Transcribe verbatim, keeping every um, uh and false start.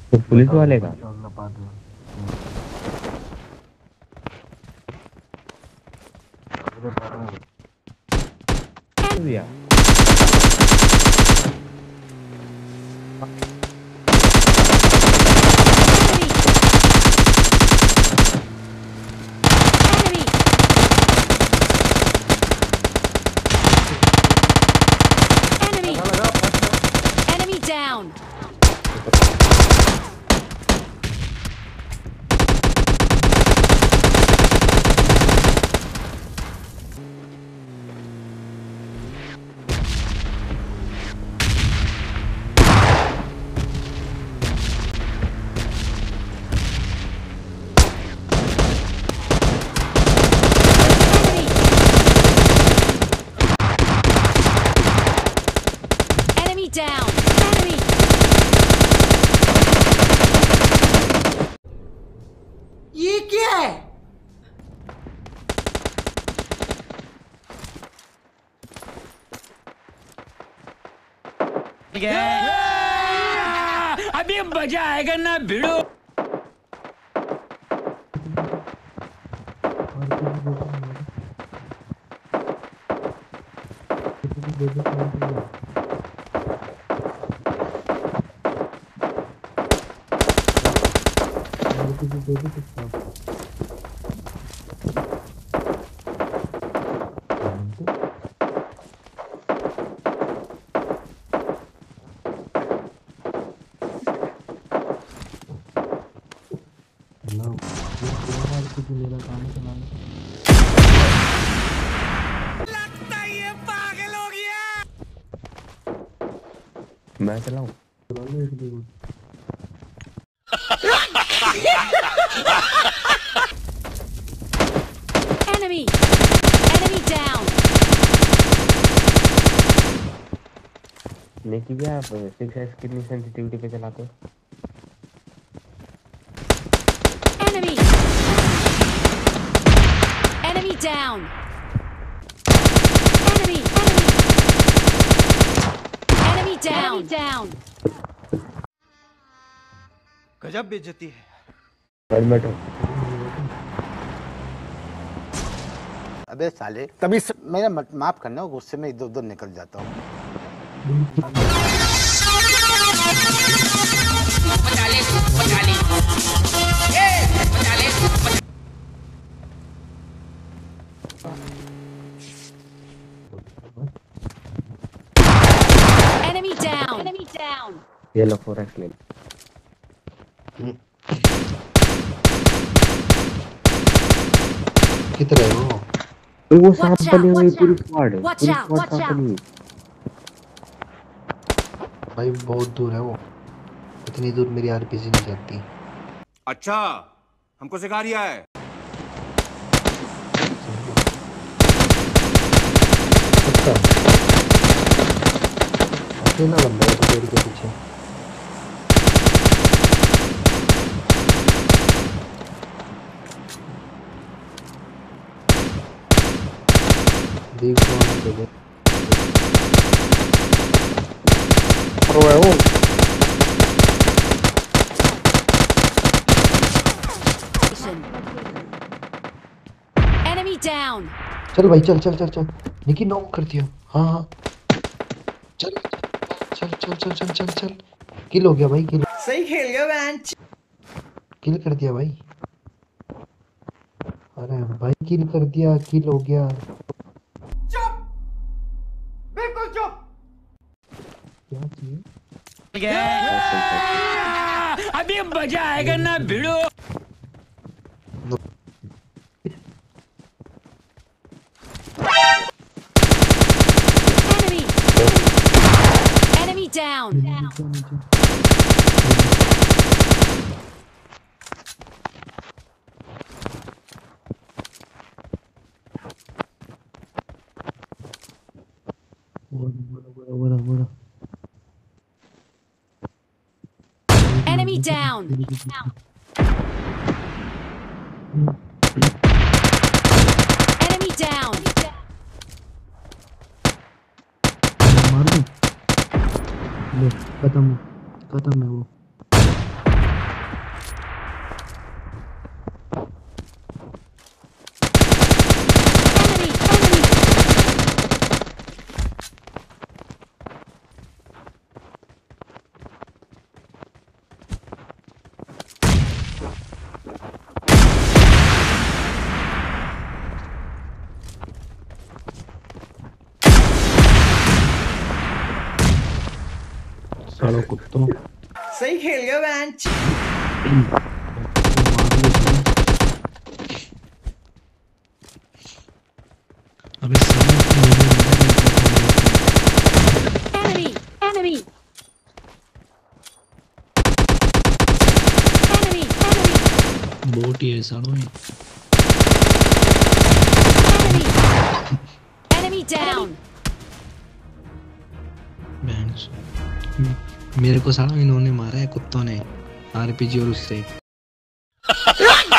तो पुलिस वाले का दिया ये क्या है? अभी मजा आएगा ना भिड़ो। लगता है ये पागल हो गया। मैं चलाऊं Enemy! Enemy down! निकी क्या आप सिक्स एक्स कितनी सेंसिटिविटी पे चलाते हो? Enemy! Enemy down! Enemy! Enemy! Enemy down! Enemy down! गजब बेइज्जती है। हेलमेट हो अबे साले तभी स... मेरा मत माफ करना, गुस्से में इधर उधर निकल जाता हूँ। Enemy down! Enemy down! ये लो फोर एक्स ले किधर है वो? वो सांप Watch बनी out! हुई Watch पूरी out! स्क्वाड Watch पूरी out! स्क्वाड Watch सांप out! बनी हुई। भाई बहुत दूर है वो, इतनी दूर मेरी आरपीजी नहीं जाती। अच्छा हमको सिखा रिया है। अच्छा अकेला बंदा है पेड़ के पीछे। देख कौन है वो Enemy down! चल भाई चल चल चल चल निकी नॉक कर दिया। हाँ हाँ चल चल चल चल चल चल चल किल हो गया भाई, किल सही खेल गया बेंच। किल कर दिया भाई। अरे भाई किल कर दिया, किल हो गया। चुप, बिल्कुल चुप। क्या चाहिए? अभी मजा आएगा ना भिड़ो। Enemy! Enemy down! Down! Enemy down! Enemy down! मार दूं? ले खत्म खत्म है वो। सालों कुत्तों। सही खेल गया बहन। अबे साला इन्होंने मारा मेरे को अपने आप में। Enemy! Enemy! Enemy! Enemy! Bot ही है सालों ये। Enemy! Enemy down! बहन से। मेरे को साला इन्होंने मारा है कुत्तों ने, आरपीजी और उससे।